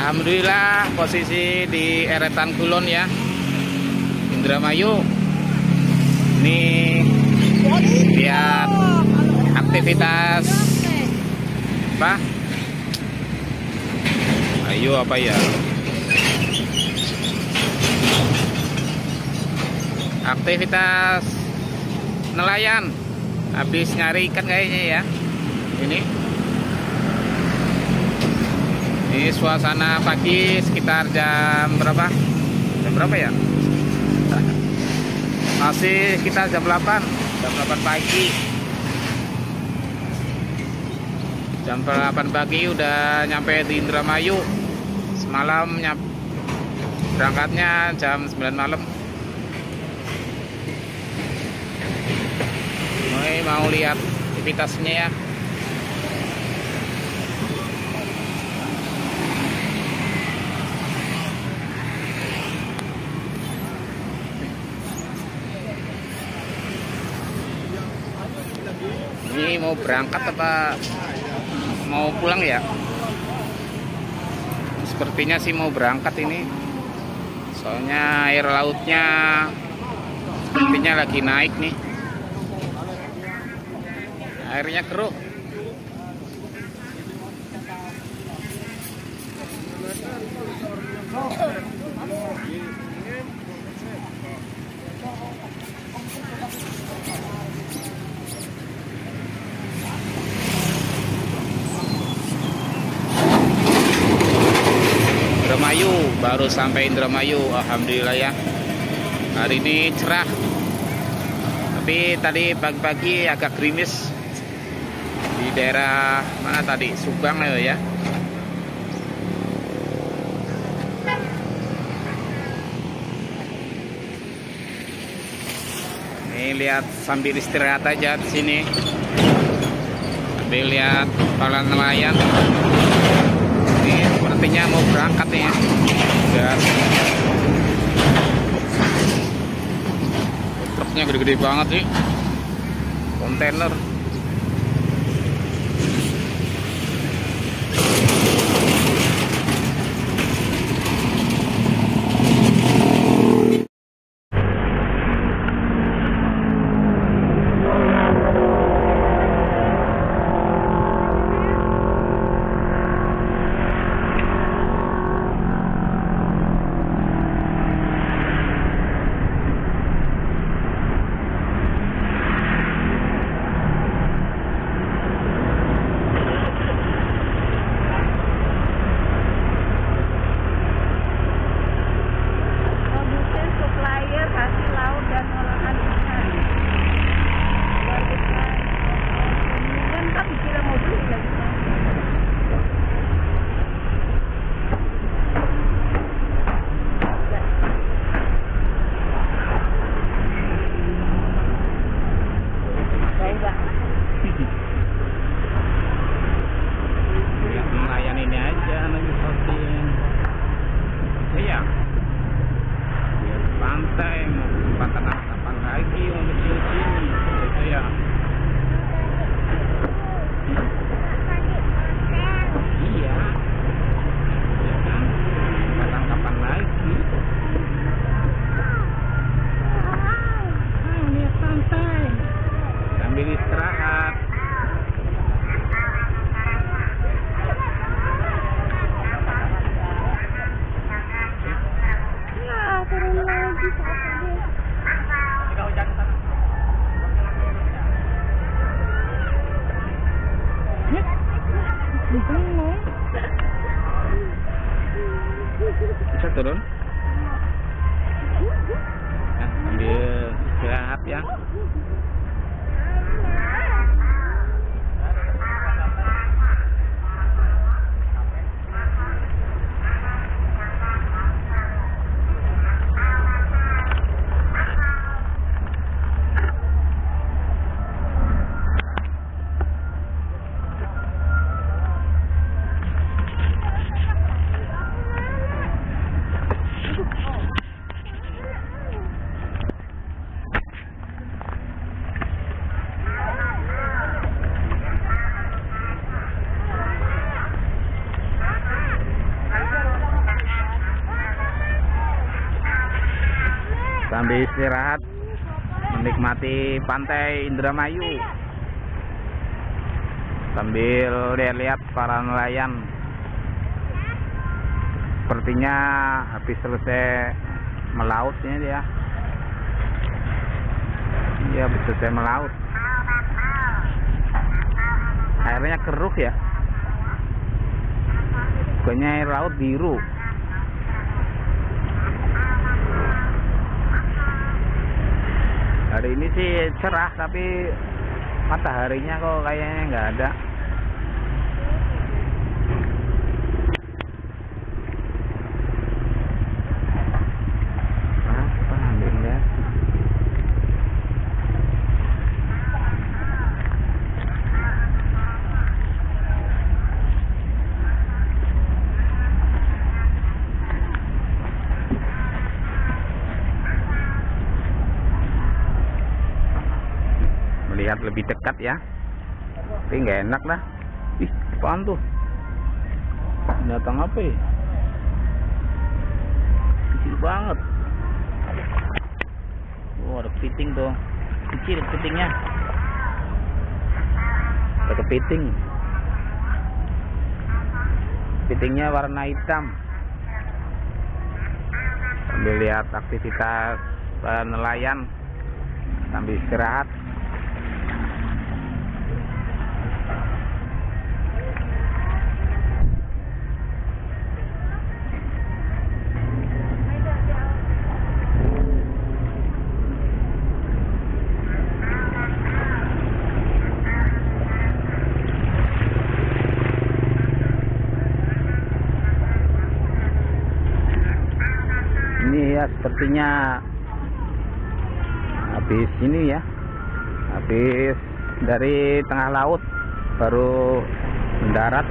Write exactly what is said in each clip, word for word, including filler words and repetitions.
Alhamdulillah posisi di Eretan Kulon ya, Indramayu. Ini lihat aktivitas apa? Ayo apa ya? Aktivitas nelayan habis nyari ikan kayaknya ya. Ini Ini suasana pagi sekitar jam berapa? Jam berapa ya? Masih sekitar jam delapan. Jam delapan pagi. Jam delapan pagi udah nyampe di Indramayu. Semalam nyampe, berangkatnya jam sembilan malam. Ini mau lihat aktivitasnya ya. Ini mau berangkat apa mau pulang ya? Sepertinya sih mau berangkat ini. Soalnya air lautnya sepertinya lagi naik nih. Airnya keruh. Indramayu, baru sampai Indramayu. Alhamdulillah ya, hari ini cerah, tapi tadi pagi-pagi agak gerimis di daerah mana tadi, Subang ya. Ini lihat sambil istirahat aja di sini, sambil lihat para nelayan. Sepertinya mau berangkat nih ya. Dan truknya gede-gede banget sih, kontainer. Bisa turun? Nah, ambil istirahat ya. sambil istirahat menikmati pantai Indramayu sambil lihat-lihat para nelayan. Sepertinya habis selesai melautnya dia. Dia habis selesai melaut. Airnya keruh ya. Bukannya air laut biru. Hari ini sih cerah, tapi mataharinya kok kayaknya nggak ada. Apa ambilnya? Lihat lebih dekat ya, tapi nggak enak lah. Ih, apaan tuh? Datang apa ya? Kecil banget. Oh, ada kepiting tuh, kecil kepitingnya. Ada kepiting. Kepitingnya warna hitam. Sambil lihat aktivitas para nelayan sambil istirahat. Ini ya sepertinya habis ini ya, habis dari tengah laut baru mendarat.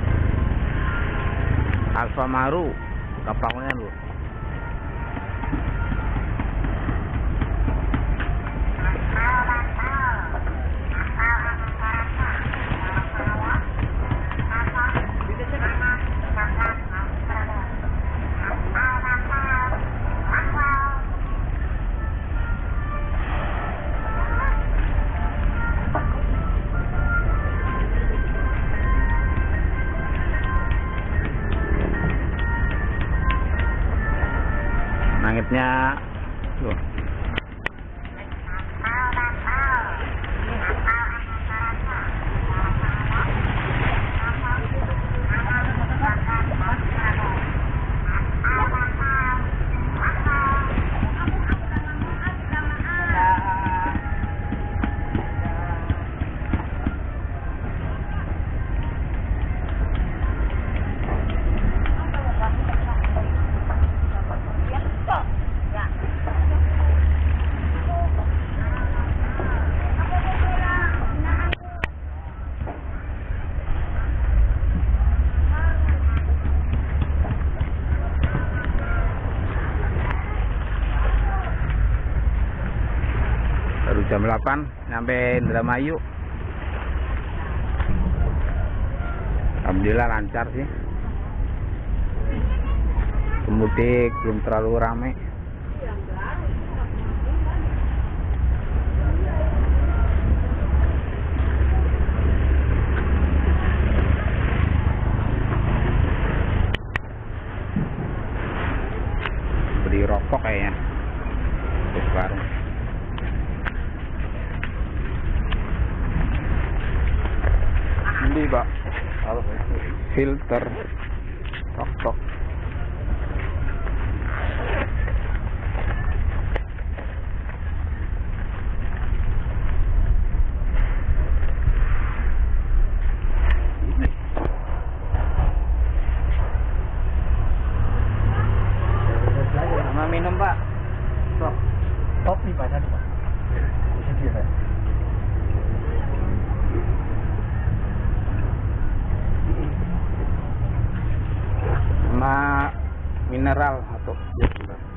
Alfamaru kapalnya loh. Langitnya loh. Jam delapan nyampe Indramayu. Alhamdulillah lancar sih. Pemudik belum terlalu ramai. Beri rokok kayaknya. Terus baru. Ini Pak, filter tok tok. Sama minum Pak. Top, top nih Pak, tadi Pak. Sama mineral atau ya,